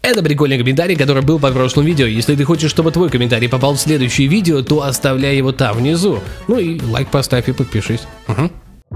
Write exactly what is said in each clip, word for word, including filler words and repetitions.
Это прикольный комментарий, который был под прошлым видео. Если ты хочешь, чтобы твой комментарий попал в следующее видео, то оставляй его там внизу. Ну и лайк поставь и подпишись. Угу.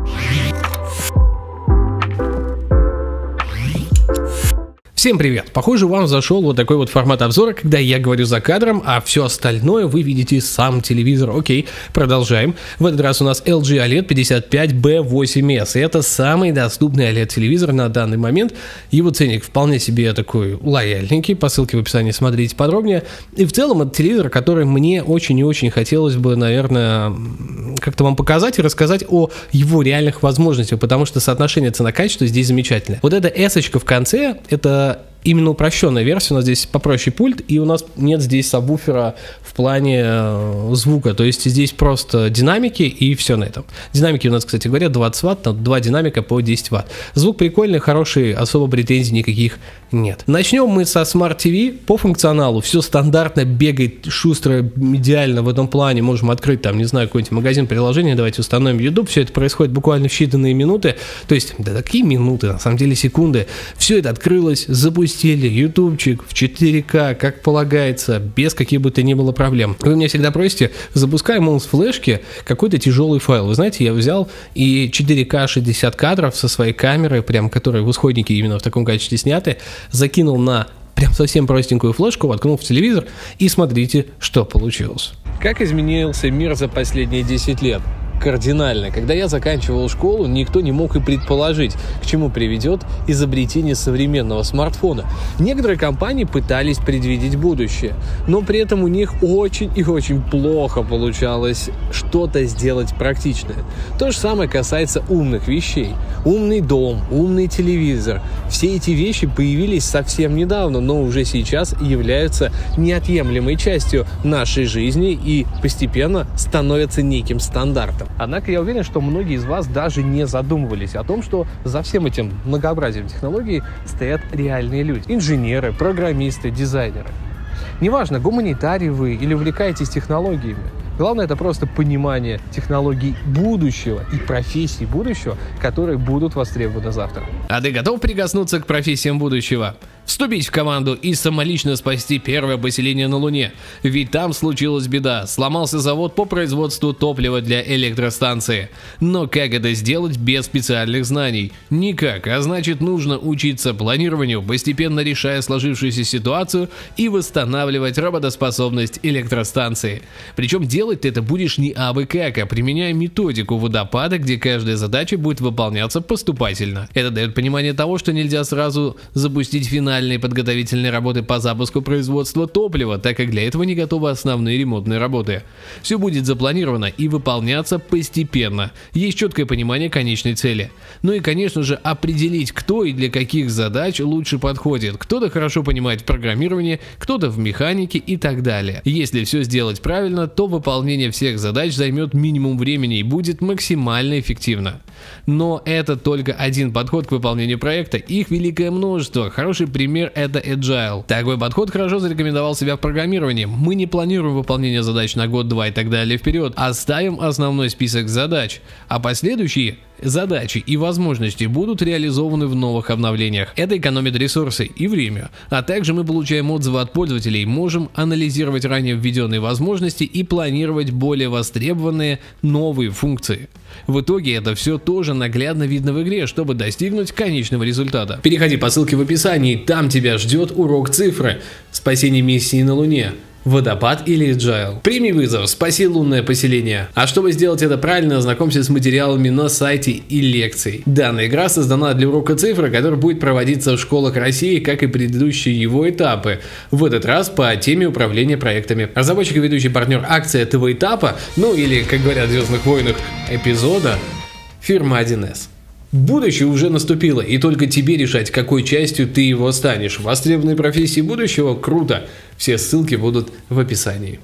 Всем привет! Похоже, вам зашел вот такой вот формат обзора, когда я говорю за кадром, а все остальное вы видите сам телевизор. Окей, продолжаем. В этот раз у нас эл джи олед пятьдесят пять би восемь эс. И это самый доступный олед-телевизор на данный момент. Его ценник вполне себе такой лояльненький. По ссылке в описании смотрите подробнее. И в целом это телевизор, который мне очень и очень хотелось бы, наверное, как-то вам показать и рассказать о его реальных возможностях, потому что соотношение цена-качество здесь замечательное. Вот эта эсочка в конце, это именно упрощенная версия, у нас здесь попроще пульт, и у нас нет здесь сабвуфера в плане э, звука, то есть здесь просто динамики и все на этом. Динамики у нас, кстати говоря, двадцать ватт, там два динамика по десять ватт. Звук прикольный, хороший, особо претензий никаких нет. Начнем мы со Smart ти ви. По функционалу все стандартно, бегает шустро, идеально в этом плане. Можем открыть там, не знаю, какой-нибудь магазин приложений, давайте установим YouTube. Все это происходит буквально в считанные минуты, то есть, да такие минуты, на самом деле секунды. Все это открылось, запустили, ютубчик в четыре ка, как полагается, без каких бы то ни было проблем. Вы меня всегда просите, запускаем он с флешки какой-то тяжелый файл. Вы знаете, я взял и четыре ка шестьдесят кадров со своей камеры, прям, которые в исходнике именно в таком качестве сняты, закинул на прям совсем простенькую флешку, воткнул в телевизор, и смотрите, что получилось. Как изменился мир за последние десять лет? Кардинально. Когда я заканчивал школу, никто не мог и предположить, к чему приведет изобретение современного смартфона. Некоторые компании пытались предвидеть будущее, но при этом у них очень и очень плохо получалось что-то сделать практичное. То же самое касается умных вещей. Умный дом, умный телевизор. Все эти вещи появились совсем недавно, но уже сейчас являются неотъемлемой частью нашей жизни и постепенно становятся неким стандартом. Однако я уверен, что многие из вас даже не задумывались о том, что за всем этим многообразием технологий стоят реальные люди. Инженеры, программисты, дизайнеры. Неважно, гуманитарий вы или увлекаетесь технологиями. Главное, это просто понимание технологий будущего и профессий будущего, которые будут востребованы завтра. А ты готов прикоснуться к профессиям будущего? Вступить в команду и самолично спасти первое поселение на Луне. Ведь там случилась беда. Сломался завод по производству топлива для электростанции. Но как это сделать без специальных знаний? Никак, а значит, нужно учиться планированию, постепенно решая сложившуюся ситуацию и восстанавливать работоспособность электростанции. Причем делать ты это будешь не абы как, а применяя методику водопада, где каждая задача будет выполняться поступательно. Это дает понимание того, что нельзя сразу запустить финальный подготовительные работы по запуску производства топлива, так как для этого не готовы основные ремонтные работы. Все будет запланировано и выполняться постепенно. Есть четкое понимание конечной цели. Ну и, конечно же, определить, кто и для каких задач лучше подходит. Кто-то хорошо понимает в программировании, кто-то в механике и так далее. Если все сделать правильно, то выполнение всех задач займет минимум времени и будет максимально эффективно. Но это только один подход к выполнению проекта, их великое множество. Хороший пример — это Agile. Такой подход хорошо зарекомендовал себя в программировании. Мы не планируем выполнение задач на год-два и так далее вперед, а ставим основной список задач, а последующие задачи и возможности будут реализованы в новых обновлениях. Это экономит ресурсы и время, а также мы получаем отзывы от пользователей, можем анализировать ранее введенные возможности и планировать более востребованные новые функции. В итоге это все тоже наглядно видно в игре, чтобы достигнуть конечного результата. Переходи по ссылке в описании, там тебя ждет урок цифры «Спасение миссии на Луне». Водопад или Agile. Прими вызов, спаси лунное поселение. А чтобы сделать это правильно, ознакомься с материалами на сайте и лекций. Данная игра создана для урока цифры, который будет проводиться в школах России, как и предыдущие его этапы. В этот раз по теме управления проектами. Разработчик и ведущий партнер акции этого этапа, ну или, как говорят в «Звездных войнах», эпизода, фирма один эс. Будущее уже наступило, и только тебе решать, какой частью ты его станешь. Востребованные профессии будущего? Круто! Все ссылки будут в описании.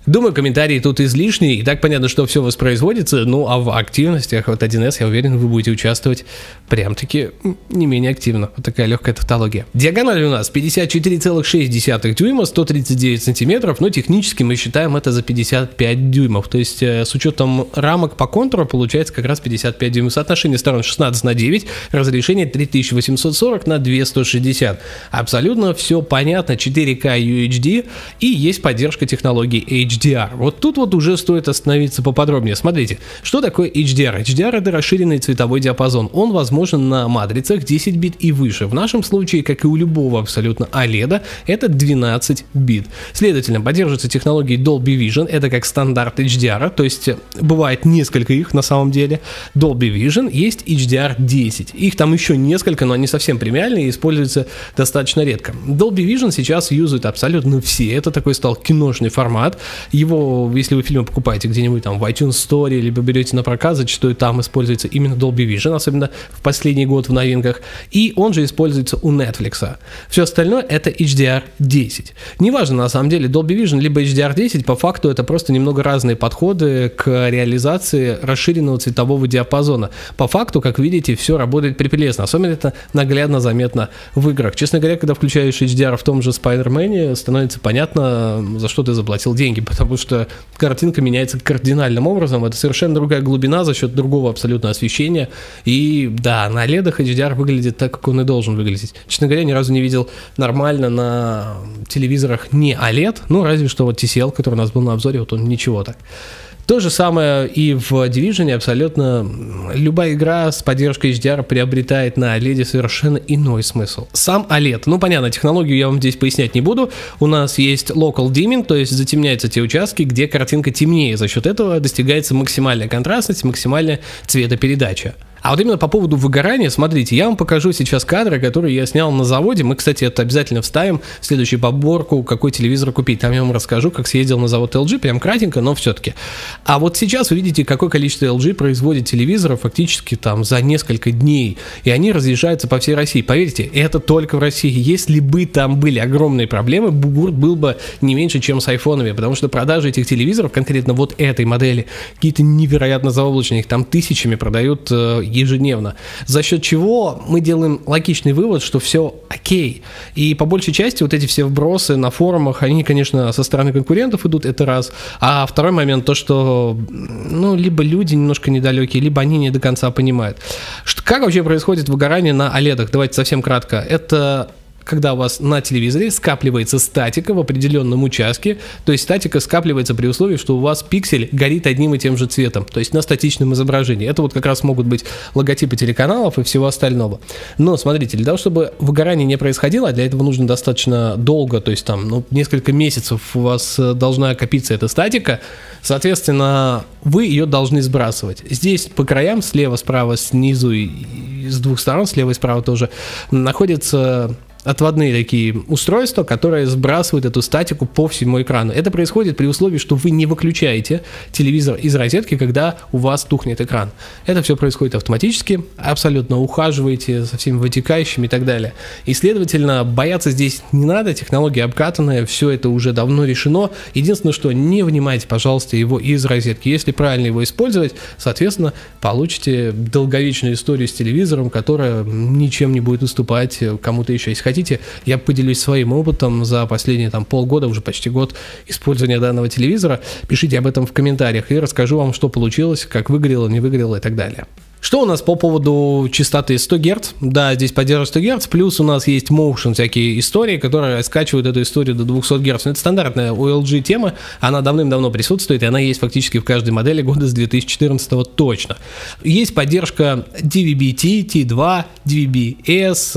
Думаю, комментарии тут излишние, и так понятно, что все воспроизводится, ну а в активностях от один эс, я уверен, вы будете участвовать прям-таки не менее активно. Вот такая легкая тавтология. Диагональ у нас пятьдесят четыре целых шесть десятых дюйма, сто тридцать девять сантиметров, но технически мы считаем это за пятьдесят пять дюймов, то есть э, с учетом рамок по контуру получается как раз пятьдесят пять дюймов. Соотношение сторон шестнадцать на девять, разрешение три тысячи восемьсот сорок на две тысячи сто шестьдесят. Абсолютно все понятно, четыре ка ю эйч ди, и есть поддержка технологии эйч ди ар. Вот тут вот уже стоит остановиться поподробнее. Смотрите, что такое эйч ди ар? эйч ди ар это расширенный цветовой диапазон. Он возможен на матрицах десять бит и выше. В нашем случае, как и у любого абсолютно о лед, это двенадцать бит. Следовательно, поддерживается технология Dolby Vision, это как стандарт эйч ди ар, то есть бывает несколько их на самом деле. Dolby Vision, есть эйч ди ар десять. Их там еще несколько, но они совсем премиальные и используются достаточно редко. Dolby Vision сейчас юзают абсолютно все. Это такой стал киношный формат. Его, если вы фильмы покупаете где-нибудь там в iTunes Store, либо берете на прокат, зачастую там используется именно Dolby Vision, особенно в последний год в новинках. И он же используется у Netflix. Все остальное это эйч ди ар десять. Неважно, на самом деле, Dolby Vision либо эйч ди ар десять, по факту это просто немного разные подходы к реализации расширенного цветового диапазона. По факту, как видите, все работает прелестно. Особенно это наглядно заметно в играх. Честно говоря, когда включаешь эйч ди ар в том же Spider-Man, становится понятно, за что ты заплатил деньги, потому что картинка меняется кардинальным образом. Это совершенно другая глубина за счет другого абсолютно освещения. И да, на ледах эйч ди ар выглядит так, как он и должен выглядеть. Честно говоря, ни разу не видел нормально на телевизорах не о лед, ну разве что вот ти си эл, который у нас был на обзоре, вот он ничего так. То же самое и в Division, абсолютно любая игра с поддержкой эйч ди ар приобретает на о лед совершенно иной смысл. Сам о лед, ну понятно, технологию я вам здесь пояснять не буду, у нас есть local dimming, то есть затемняются те участки, где картинка темнее, за счет этого достигается максимальная контрастность, максимальная цветопередача. А вот именно по поводу выгорания, смотрите, я вам покажу сейчас кадры, которые я снял на заводе. Мы, кстати, это обязательно вставим в следующую подборку, какой телевизор купить. Там я вам расскажу, как съездил на завод эл джи, прям кратенько, но все-таки. А вот сейчас вы видите, какое количество эл джи производит телевизоров фактически там за несколько дней. И они разъезжаются по всей России. Поверьте, это только в России. Если бы там были огромные проблемы, бугурт был бы не меньше, чем с айфонами. Потому что продажи этих телевизоров, конкретно вот этой модели, какие-то невероятно заоблачные. Их там тысячами продают ежедневно, за счет чего мы делаем логичный вывод, что все окей. И по большей части вот эти все вбросы на форумах, они, конечно, со стороны конкурентов идут, это раз. А второй момент, то, что ну, либо люди немножко недалекие, либо они не до конца понимают. Что, как вообще происходит выгорание на о ледах? Давайте совсем кратко. Это когда у вас на телевизоре скапливается статика в определенном участке, то есть статика скапливается при условии, что у вас пиксель горит одним и тем же цветом, то есть на статичном изображении. Это вот как раз могут быть логотипы телеканалов и всего остального. Но смотрите, для того, чтобы выгорание не происходило, для этого нужно достаточно долго, то есть там ну, несколько месяцев у вас должна копиться эта статика, соответственно, вы ее должны сбрасывать. Здесь по краям, слева, справа, снизу и с двух сторон, слева и справа тоже, находятся отводные такие устройства, которые сбрасывают эту статику по всему экрану. Это происходит при условии, что вы не выключаете телевизор из розетки, когда у вас тухнет экран. Это все происходит автоматически, абсолютно ухаживаете со всеми вытекающими и так далее. И, следовательно, бояться здесь не надо, технология обкатанная, все это уже давно решено. Единственное, что не вынимайте, пожалуйста, его из розетки. Если правильно его использовать, соответственно, получите долговечную историю с телевизором, которая ничем не будет уступать кому-то еще. Если хотите, я поделюсь своим опытом за последние там полгода, уже почти год использования данного телевизора. Пишите об этом в комментариях и расскажу вам, что получилось, как выгорело, не выгорело и так далее. Что у нас по поводу частоты сто герц? Да, здесь поддерживает сто герц, плюс у нас есть motion, всякие истории, которые скачивают эту историю до двухсот герц. Но это стандартная у эл джи тема, она давным-давно присутствует, и она есть фактически в каждой модели года с две тысячи четырнадцатого точно. Есть поддержка ди ви би-T, ти два, ди ви би-S,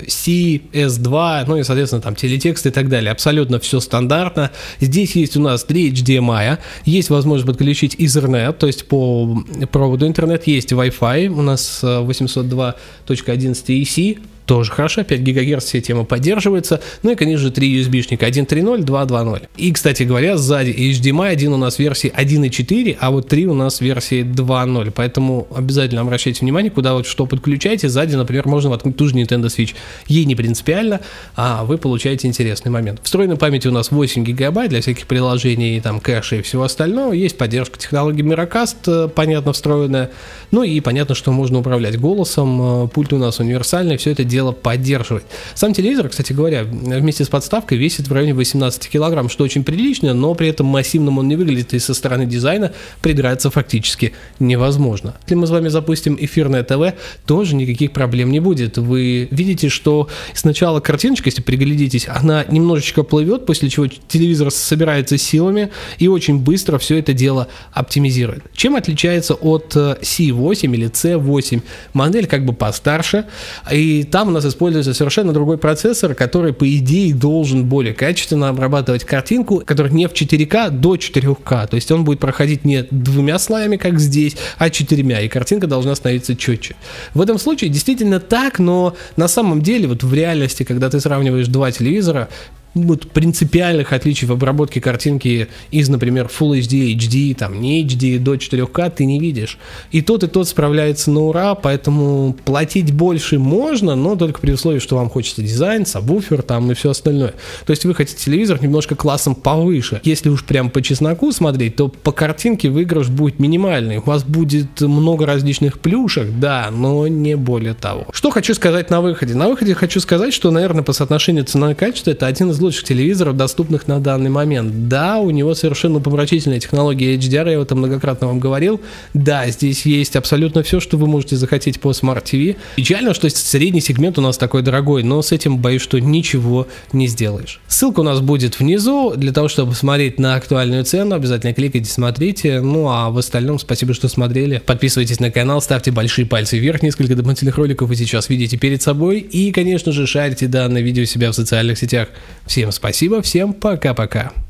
C, эс два, ну и, соответственно, там телетекст и так далее. Абсолютно все стандартно. Здесь есть у нас три эйч ди эм ай, есть возможность подключить Ethernet, то есть по проводу интернет, есть Wi-Fi, у нас восемьсот два точка одиннадцать и си, тоже хорошо, пять гигагерц вся тема поддерживается. Ну и, конечно же, три ю эс би-шника, один три ноль, два два ноль. И, кстати говоря, сзади эйч ди эм ай один у нас в версии один и четыре, а вот три у нас в версии два ноль. Поэтому обязательно обращайте внимание, куда вот что подключаете. Сзади, например, можно воткнуть ту же Nintendo Switch. Ей не принципиально, а вы получаете интересный момент. Встроенной памяти у нас восемь гигабайт для всяких приложений, там, кэша и всего остального. Есть поддержка технологии Miracast, понятно, встроенная. Ну и понятно, что можно управлять голосом. Пульт у нас универсальный, все это дело поддерживает. Сам телевизор, кстати говоря, вместе с подставкой весит в районе восемнадцати килограмм, что очень прилично, но при этом массивным он не выглядит, и со стороны дизайна придраться фактически невозможно. Если мы с вами запустим эфирное ТВ, тоже никаких проблем не будет. Вы видите, что сначала картиночка, если приглядитесь, она немножечко плывет, после чего телевизор собирается силами и очень быстро все это дело оптимизирует. Чем отличается от си восемь или си восемь? Модель как бы постарше, и там у нас используется совершенно другой процессор, который, по идее, должен более качественно обрабатывать картинку, который не в четыре ка до четырех ка, то есть он будет проходить не двумя слоями, как здесь, а четырьмя, и картинка должна становиться четче. В этом случае действительно так, но на самом деле вот в реальности, когда ты сравниваешь два телевизора, вот принципиальных отличий в обработке картинки из, например, Full эйч ди, эйч ди, там не эйч ди до четырех ка ты не видишь. И тот, и тот справляется на ура, поэтому платить больше можно, но только при условии, что вам хочется дизайн, сабвуфер там и все остальное. То есть вы хотите телевизор немножко классом повыше. Если уж прям по чесноку смотреть, то по картинке выигрыш будет минимальный. У вас будет много различных плюшек, да, но не более того. Что хочу сказать на выходе? На выходе хочу сказать, что, наверное, по соотношению цена и качество это один из лучших телевизоров, доступных на данный момент. Да, у него совершенно помрачительная технология эйч ди ар, я это многократно вам говорил. Да, здесь есть абсолютно все, что вы можете захотеть по Smart ти ви. Печально, что средний сегмент у нас такой дорогой, но с этим, боюсь, что ничего не сделаешь. Ссылка у нас будет внизу, для того, чтобы посмотреть на актуальную цену, обязательно кликайте, смотрите. Ну а в остальном, спасибо, что смотрели. Подписывайтесь на канал, ставьте большие пальцы вверх, несколько дополнительных роликов вы сейчас видите перед собой. И, конечно же, шарьте данное видео себя в социальных сетях. Всем спасибо, всем пока-пока.